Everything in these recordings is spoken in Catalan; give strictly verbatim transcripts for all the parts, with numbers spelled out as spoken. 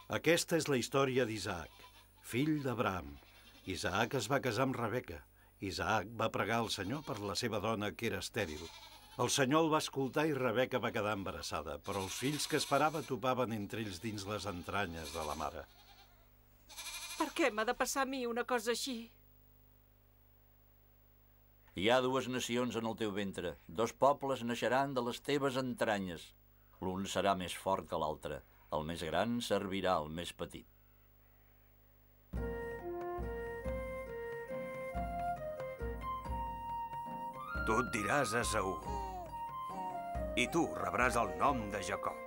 Aquesta és la història d'Isaac, fill d'Abraham. Isaac es va casar amb Rebeca. Isaac va pregar al Senyor per la seva dona, que era estèril. El Senyor el va escoltar i Rebeca va quedar embarassada, però els fills que esperava topaven entre ells dins les entranyes de la mare. Per què m'ha de passar a mi una cosa així? Hi ha dues nacions en el teu ventre. Dos pobles naixeran de les teves entranyes. L'un serà més fort que l'altre. El més gran servirà al més petit. Tu et diràs Esaú. I tu rebràs el nom de Jacob.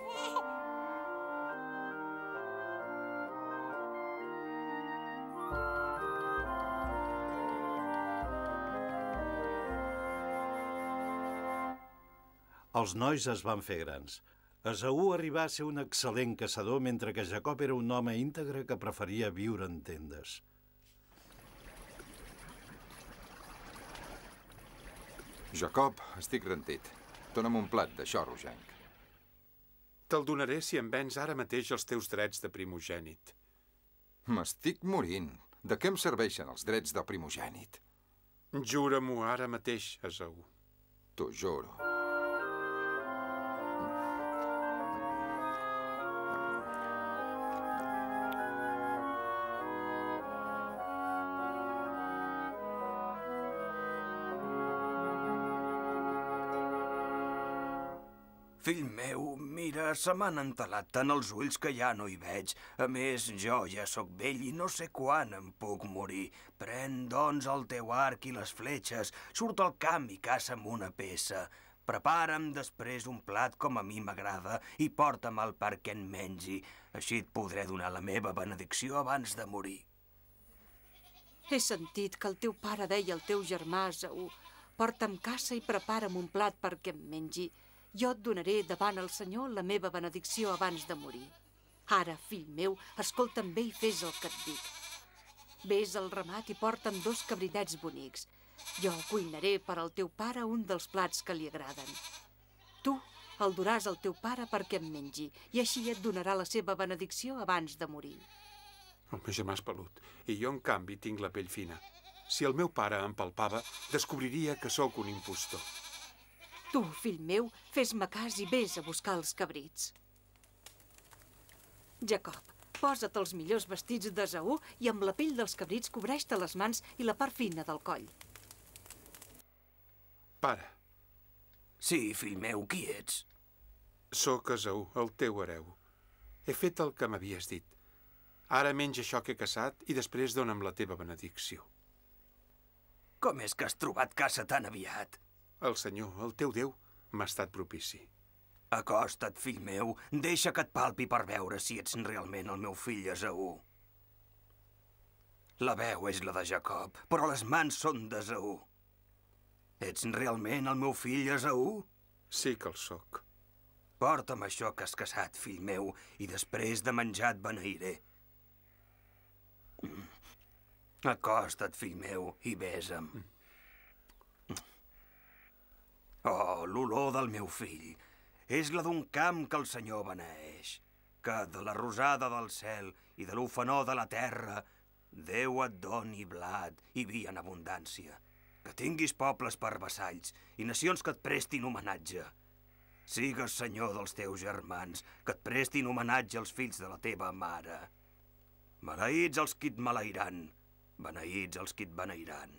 Els nois es van fer grans. Esaú arribà a ser un excel·lent caçador, mentre que Jacob era un home íntegre que preferia viure en tendes. Jacob, estic rentit. Dóna'm un plat d'això rogenc. Te'l donaré si em vens ara mateix els teus drets de primogènit. M'estic morint. De què em serveixen els drets de primogènit? Jura-m'ho ara mateix, Esaú. T'ho juro. Fill meu, mira, se m'han entelat tant els ulls que ja no hi veig. A més, jo ja sóc vell i no sé quan em puc morir. Pren, doncs, el teu arc i les fletxes, surt al camp i caça'm una peça. Prepara'm després un plat com a mi m'agrada i porta'm-el perquè en mengi. Així et podré donar la meva benedicció abans de morir. He sentit que el teu pare deia al teu germà Esaú: porta'm caça i prepara'm un plat perquè em mengi. Jo et donaré davant el Senyor la meva benedicció abans de morir. Ara, fill meu, escolta'm bé i fes el que et dic. Ves al ramat i porta'm dos cabritets bonics. Jo cuinaré per al teu pare un dels plats que li agraden. Tu el duràs al teu pare perquè em mengi i així et donarà la seva benedicció abans de morir. El meu germà és pelut i jo, en canvi, tinc la pell fina. Si el meu pare em palpava, descobriria que sóc un impostor. Tu, fill meu, fes-me cas i vés a buscar els cabrits. Jacob, posa't els millors vestits d'Esaú i amb la pell dels cabrits cobreix-te les mans i la part fina del coll. Pare. Sí, fill meu, qui ets? Sóc Esaú, el teu hereu. He fet el que m'havies dit. Ara menja això que he caçat i després dona'm la teva benedicció. Com és que has trobat caça tan aviat? El Senyor, el teu Déu, m'ha estat propici. Acosta't, fill meu. Deixa que et palpi per veure si ets realment el meu fill Esaú. La veu és la de Jacob, però les mans són d'Esaú. Ets realment el meu fill Esaú? Sí que el sóc. Porta'm això que has caçat, fill meu, i després de menjar et beneiré. Acosta't, fill meu, i besa'm. Oh, l'olor del meu fill és la d'un camp que el Senyor beneeix, que de la rosada del cel i de l'ufanor de la terra Déu et doni blat i vi en abundància, que tinguis pobles per vassalls i nacions que et prestin homenatge. Sigues senyor dels teus germans, que et prestin homenatge als fills de la teva mare. Maleïts els qui et maleïran, beneïts els qui et beneiran.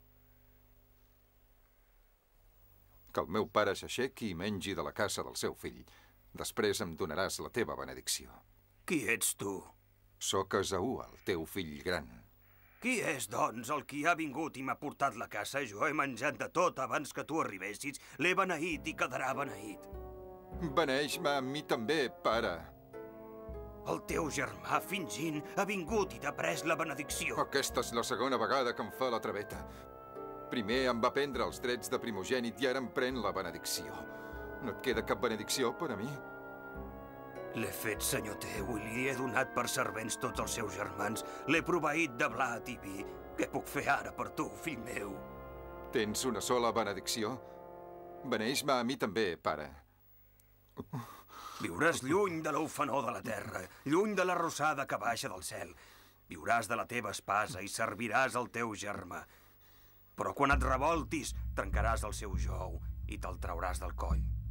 Que el meu pare s'aixequi i mengi de la caça del seu fill. Després em donaràs la teva benedicció. Qui ets tu? Sóc Esaú, el teu fill gran. Qui és, doncs, el qui ha vingut i m'ha portat la caça? Jo he menjat de tot abans que tu arribessis. L'he beneït i quedarà beneït. Beneeix-me a mi també, pare. El teu germà, fingint, ha vingut i t'ha pres la benedicció. Aquesta és la segona vegada que em fa la traveta. Primer em va prendre els drets de primogènit i ara em pren la benedicció. No et queda cap benedicció per a mi? L'he fet senyor teu i li he donat per servents tots els seus germans. L'he proveït de blat i vi. Què puc fer ara per tu, fill meu? Tens una sola benedicció? Beneeix-me a mi també, pare. Viuràs lluny de l'ufanor de la terra, lluny de la rosada que baixa del cel. Viuràs de la teva espasa i serviràs al teu germà. Però quan et revoltis, trencaràs el seu jou i te'l trauràs del coll.